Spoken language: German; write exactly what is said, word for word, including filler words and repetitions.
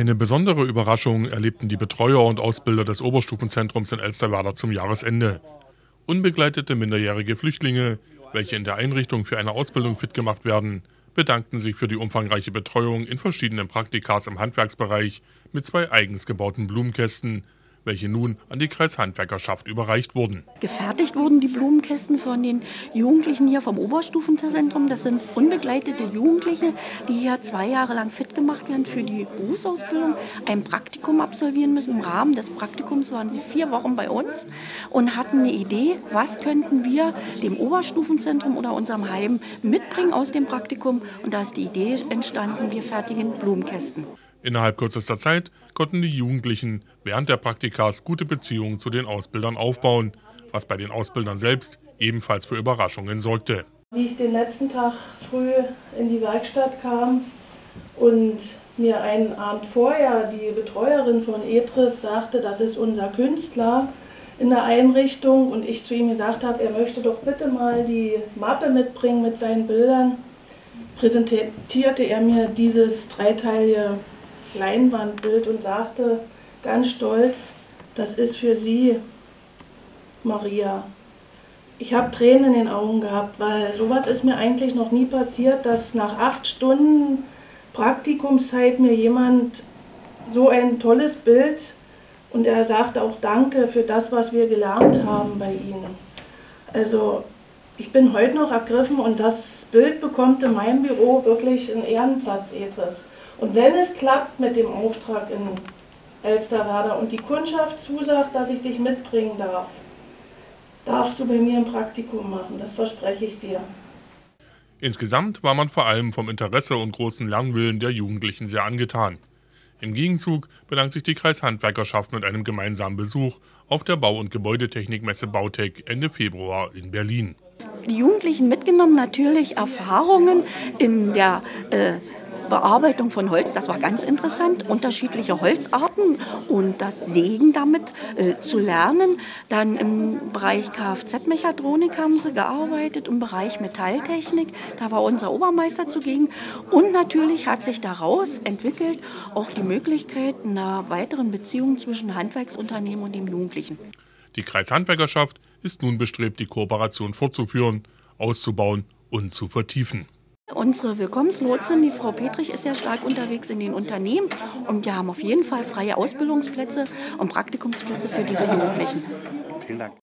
Eine besondere Überraschung erlebten die Betreuer und Ausbilder des Oberstufenzentrums in Elsterwerda zum Jahresende. Unbegleitete minderjährige Flüchtlinge, welche in der Einrichtung für eine Ausbildung fit gemacht werden, bedankten sich für die umfangreiche Betreuung in verschiedenen Praktikas im Handwerksbereich mit zwei eigens gebauten Blumenkästen, welche nun an die Kreishandwerkerschaft überreicht wurden. Gefertigt wurden die Blumenkästen von den Jugendlichen hier vom Oberstufenzentrum. Das sind unbegleitete Jugendliche, die hier zwei Jahre lang fit gemacht werden für die Berufsausbildung, ein Praktikum absolvieren müssen. Im Rahmen des Praktikums waren sie vier Wochen bei uns und hatten eine Idee, was könnten wir dem Oberstufenzentrum oder unserem Heim mitbringen aus dem Praktikum. Und da ist die Idee entstanden, wir fertigen Blumenkästen. Innerhalb kürzester Zeit konnten die Jugendlichen während der Praktikas gute Beziehungen zu den Ausbildern aufbauen, was bei den Ausbildern selbst ebenfalls für Überraschungen sorgte. Wie ich den letzten Tag früh in die Werkstatt kam und mir einen Abend vorher die Betreuerin von Etris sagte, das ist unser Künstler in der Einrichtung, und ich zu ihm gesagt habe, er möchte doch bitte mal die Mappe mitbringen mit seinen Bildern, präsentierte er mir dieses dreiteilige Leinwandbild und sagte ganz stolz, das ist für Sie, Maria. Ich habe Tränen in den Augen gehabt, weil sowas ist mir eigentlich noch nie passiert, dass nach acht Stunden Praktikumszeit mir jemand so ein tolles Bild, und er sagte auch Danke für das, was wir gelernt haben bei Ihnen. Also ich bin heute noch ergriffen, und das Bild bekommt in meinem Büro wirklich einen Ehrenplatz, Etris. Und wenn es klappt mit dem Auftrag in Elsterwerda und die Kundschaft zusagt, dass ich dich mitbringen darf, darfst du bei mir ein Praktikum machen, das verspreche ich dir. Insgesamt war man vor allem vom Interesse und großen Lernwillen der Jugendlichen sehr angetan. Im Gegenzug bedankt sich die Kreishandwerkerschaft mit einem gemeinsamen Besuch auf der Bau- und Gebäudetechnikmesse Bautech Ende Februar in Berlin. Die Jugendlichen mitgenommen natürlich Erfahrungen in der äh, Bearbeitung von Holz, das war ganz interessant, unterschiedliche Holzarten und das Sägen damit äh, zu lernen. Dann im Bereich Kfz-Mechatronik haben sie gearbeitet, im Bereich Metalltechnik, da war unser Obermeister zugegen. Und natürlich hat sich daraus entwickelt auch die Möglichkeit einer weiteren Beziehung zwischen Handwerksunternehmen und dem Jugendlichen. Die Kreishandwerkerschaft ist nun bestrebt, die Kooperation fortzuführen, auszubauen und zu vertiefen. Unsere Willkommenslotsin, die Frau Petrich, ist sehr stark unterwegs in den Unternehmen, und wir haben auf jeden Fall freie Ausbildungsplätze und Praktikumsplätze für diese Jugendlichen. Vielen Dank.